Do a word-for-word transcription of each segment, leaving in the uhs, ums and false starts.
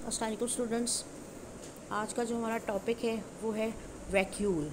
अस्सलाम वालेकुम स्टूडेंट्स। आज का जो हमारा टॉपिक है वो है वैक्यूल।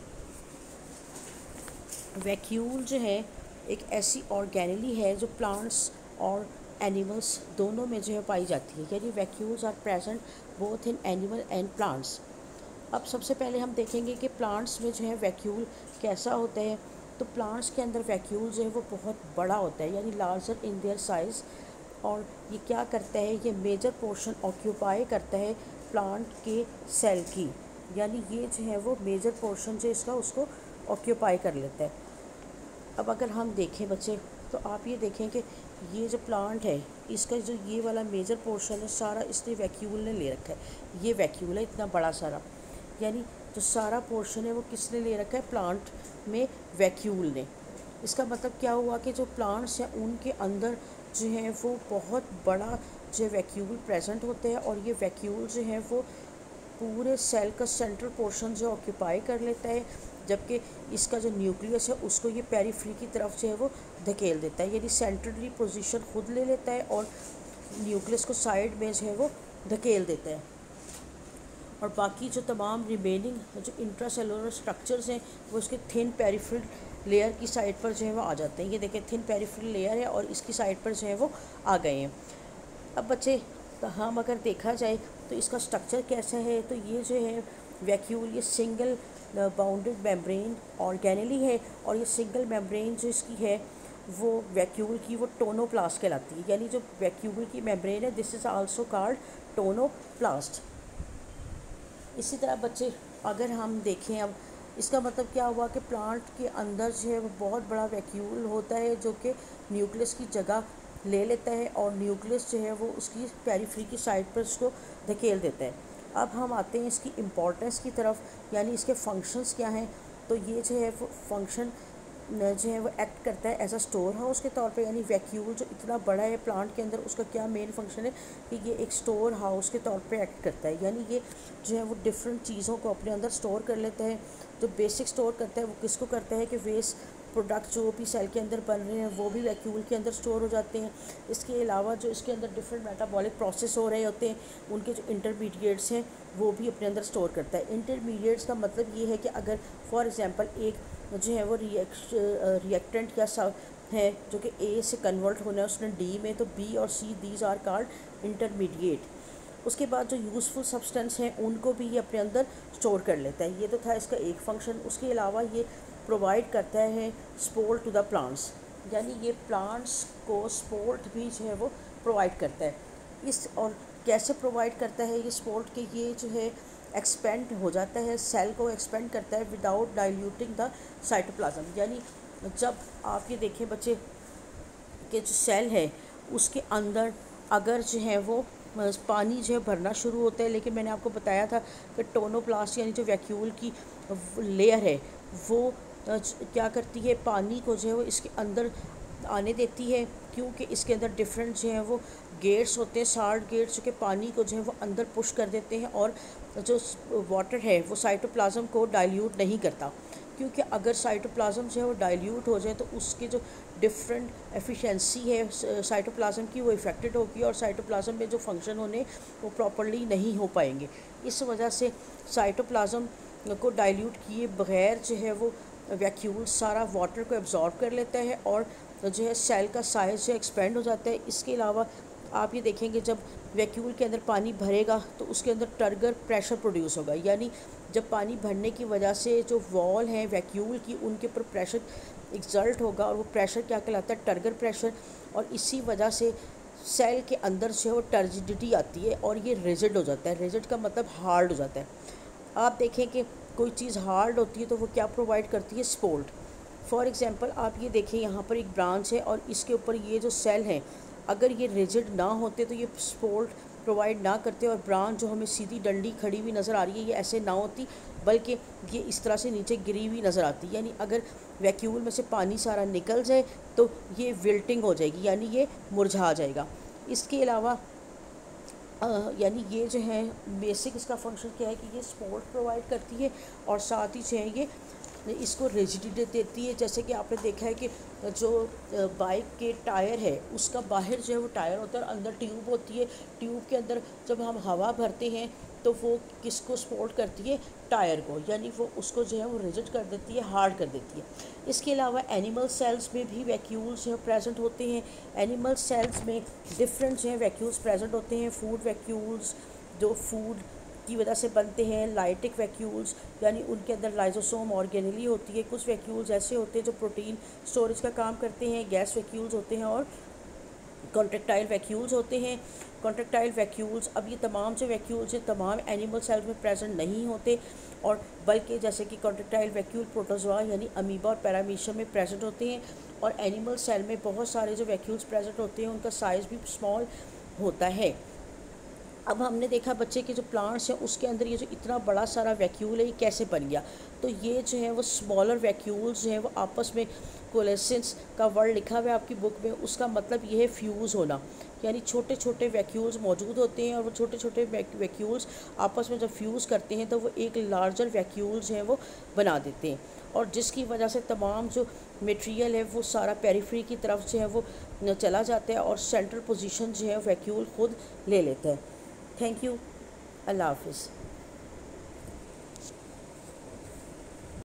वैक्यूल जो है एक ऐसी ऑर्गेनेली है जो प्लांट्स और एनिमल्स दोनों में जो है पाई जाती है, यानी vacuoles are present both in animal and plants. अब सबसे पहले हम देखेंगे कि प्लांट्स में जो है वैक्यूल कैसा होता है। तो प्लांट्स के अंदर वैक्यूल जो है वो बहुत बड़ा होता है, यानी लार्जर इन देयर साइज़। और ये क्या करता है, ये मेजर पोर्शन ऑक्यूपाई करता है प्लांट के सेल की, यानी ये जो है वो मेजर पोर्शन जो इसका उसको ऑक्यूपाई कर लेता है। अब अगर हम देखें बच्चे, तो आप ये देखें कि ये जो प्लांट है इसका जो ये वाला मेजर पोर्शन है सारा इसने वैक्यूल ने ले रखा है। ये वैक्यूल है इतना बड़ा सारा, यानी जो सारा पोर्शन है वो किसने ले रखा है, प्लांट में वैक्यूल ने। इसका मतलब क्या हुआ कि जो प्लांट्स हैं उनके अंदर जो है वो बहुत बड़ा जो वैक्यूल प्रेजेंट होते हैं, और ये वैक्यूल जो है वो पूरे सेल का सेंट्रल पोर्शन जो ऑक्यूपाई कर लेता है, जबकि इसका जो न्यूक्लियस है उसको ये पेरिफेरी की तरफ जो है वो धकेल देता है, यानी सेंट्रली पोजीशन खुद ले लेता है और न्यूक्लियस को साइड में जो है वो धकेल देता है। और बाकी जो तमाम रिमेनिंग जो इंट्रासेलुलर स्ट्रक्चर्स हैं वो इसके थिन पेरिफेरल लेयर की साइड पर जो है वो आ जाते हैं। ये देखें थिन पेरिफेरल लेयर है और इसकी साइड पर जो है वो आ गए हैं। अब बच्चे तो हम अगर देखा जाए तो इसका स्ट्रक्चर कैसा है, तो ये जो है वैक्यूल ये सिंगल बाउंडेड मेम्ब्रेन ऑर्गेनेली है, और ये सिंगल मेम्ब्रेन जो इसकी है वो वैक्यूल की वो टोनोप्लास्ट कहलाती है, यानी जो वैक्यूल की मेम्ब्रेन है this is also called tonoplast. इसी तरह बच्चे अगर हम देखें, अब इसका मतलब क्या हुआ कि प्लांट के अंदर जो है वो बहुत बड़ा वैक्यूल होता है जो कि न्यूक्लियस की जगह ले लेता है, और न्यूक्लियस जो है वो उसकी पेरिफेरी की साइड पर उसको धकेल देता है। अब हम आते हैं इसकी इम्पोर्टेंस की तरफ, यानी इसके फंक्शंस क्या हैं। तो ये जो है वो फंक्शन जो है वो एक्ट करता है एज अ स्टोर हाउस के तौर पे, यानी वैक्यूल जो इतना बड़ा है प्लांट के अंदर उसका क्या मेन फंक्शन है कि ये एक स्टोर हाउस के तौर पे एक्ट करता है, यानी ये जो है वो डिफरेंट चीज़ों को अपने अंदर स्टोर कर लेता है। जो बेसिक स्टोर करता है वो किसको करता है कि वेस्ट प्रोडक्ट जो भी सेल के अंदर बन रहे हैं वो भी वैक्यूल के अंदर स्टोर हो जाते हैं। इसके अलावा जो इसके अंदर डिफरेंट मेटाबॉलिक प्रोसेस हो रहे होते हैं उनके जो इंटरमीडिएट्स हैं वो भी अपने अंदर स्टोर करता है। इंटरमीडिएट्स का मतलब ये है कि अगर फॉर एग्जांपल एक जो है वो रिएक्श रिएक्टेंट या सब है जो कि ए से कन्वर्ट होना है उसने डी में, तो बी और C these are called intermediate. उसके बाद जो यूज़फुल सब्सटेंस हैं उनको भी ये अपने अंदर स्टोर कर लेता है। ये तो था इसका एक फंक्शन। उसके अलावा ये प्रोवाइड करता है सपोर्ट टू द प्लांट्स, यानी ये प्लांट्स को सपोर्ट भी जो है वो प्रोवाइड करता है। इस और कैसे प्रोवाइड करता है ये सपोर्ट के, ये जो है एक्सपेंड हो जाता है, सेल को एक्सपेंड करता है विदाउट डाइल्यूटिंग द साइटोप्लाज्म। यानी जब आप ये देखें बच्चे कि जो सेल है उसके अंदर अगर जो है वो पानी जो है भरना शुरू होता है, लेकिन मैंने आपको बताया था कि टोनोप्लास्ट यानी जो वैक्यूल की लेयर है वो क्या करती है, पानी को जो है वो इसके अंदर आने देती है, क्योंकि इसके अंदर डिफरेंट जो है वो गेट्स होते हैं, सार्ड गेट्स, जो कि पानी को जो है वो अंदर पुश कर देते हैं, और जो वाटर है वो साइटोप्लाज्म को डाइल्यूट नहीं करता। क्योंकि अगर साइटोप्लाज्म जो है वो डाइल्यूट हो जाए तो उसके जो डिफरेंट एफिशिएंसी है साइटोप्लाज्म की वो इफ़ेक्टेड होगी, और साइटोप्लाज्म में जो फंक्शन होने वो प्रॉपर्ली नहीं हो पाएंगे। इस वजह से साइटोप्लाज्म को डाइल्यूट किए बगैर जो है वो वैक्यूल सारा वाटर को एब्जॉर्ब कर लेता है, और जो है सेल का साइज़ जो एक्सपेंड हो जाता है। इसके अलावा आप ये देखेंगे जब वैक्यूल के अंदर पानी भरेगा तो उसके अंदर टर्गर प्रेशर प्रोड्यूस होगा, यानी जब पानी भरने की वजह से जो वॉल है वैक्यूल की उनके ऊपर प्रेशर एक्सर्ट होगा, और वो प्रेशर क्या कहलाता है, टर्गर प्रेशर। और इसी वजह से सेल के अंदर से वो टर्जिडिटी आती है और ये रिजिड हो जाता है। रिजिड का मतलब हार्ड हो जाता है। आप देखें कि कोई चीज़ हार्ड होती है तो वो क्या प्रोवाइड करती है, सपोर्ट। फॉर एग्जांपल आप ये देखें यहाँ पर एक ब्रांच है और इसके ऊपर ये जो सेल हैं अगर ये रिजिड ना होते तो ये सपोर्ट प्रोवाइड ना करते, और ब्रांच जो हमें सीधी डंडी खड़ी हुई नज़र आ रही है ये ऐसे ना होती, बल्कि ये इस तरह से नीचे गिरी हुई नज़र आती। यानी अगर वैक्यूल में से पानी सारा निकल जाए तो ये विल्टिंग हो जाएगी, यानी ये मुरझा जाएगा। इसके अलावा यानी ये जो है बेसिक इसका फंक्शन क्या है कि ये सपोर्ट प्रोवाइड करती है, और साथ ही जो है ये इसको रिजिडिटी देती है। जैसे कि आपने देखा है कि जो बाइक के टायर है उसका बाहर जो है वो टायर होता है और अंदर ट्यूब होती है। ट्यूब के अंदर जब हम हवा भरते हैं तो वो किसको सपोर्ट करती है, टायर को, यानी वो उसको जो है वो रिजिड कर देती है, हार्ड कर देती है। इसके अलावा एनिमल सेल्स में भी वैक्यूल्स जो है प्रेजेंट होते हैं। एनिमल सेल्स में डिफरेंट जो है वैक्यूल्स प्रेजेंट होते हैं। फूड वैक्यूल्स जो फूड की वजह से बनते हैं, लाइटिक वैक्यूल्स यानी उनके अंदर लाइजोसोम ऑर्गेनेली होती है। कुछ वैक्यूल्स ऐसे होते हैं जो प्रोटीन स्टोरेज का काम करते हैं, गैस वैक्यूल्स होते हैं, और कॉन्ट्रेक्टाइल वैक्यूल्स होते हैं। कॉन्ट्रेक्टाइल वैक्यूल्स, अब ये तमाम जो वैक्यूल्स हैं तमाम एनिमल सेल्स में प्रेजेंट नहीं होते, और बल्कि जैसे कि कॉन्ट्रेक्टाइल वैक्यूल प्रोटोजोआ यानी अमीबा और पैरामीशियम में प्रेजेंट होते हैं। और एनिमल सेल में बहुत सारे जो वैक्यूल्स प्रेजेंट होते हैं उनका साइज़ भी स्मॉल होता है। अब हमने देखा बच्चे के जो प्लांट्स हैं उसके अंदर ये जो इतना बड़ा सारा वैक्यूल है ये कैसे बन गया। तो ये जो है वो स्मॉलर वैक्यूल्स जो हैं वो आपस में, कोलेसेंस का वर्ड लिखा हुआ है आपकी बुक में, उसका मतलब ये है फ्यूज़ होना, यानी छोटे छोटे वैक्यूल्स मौजूद होते हैं और वो छोटे छोटे वैक्यूल्स आपस में जब फ्यूज़ करते हैं तो वो एक लार्जर वैक्यूल जो है वो बना देते हैं, और जिसकी वजह से तमाम जो मटेरियल है वो सारा पेरिफेरी की तरफ जो है वो चला जाता है और सेंट्रल पोजीशन जो है वैक्यूल खुद ले लेता है। Thank you. अल्लाह हाफिज़।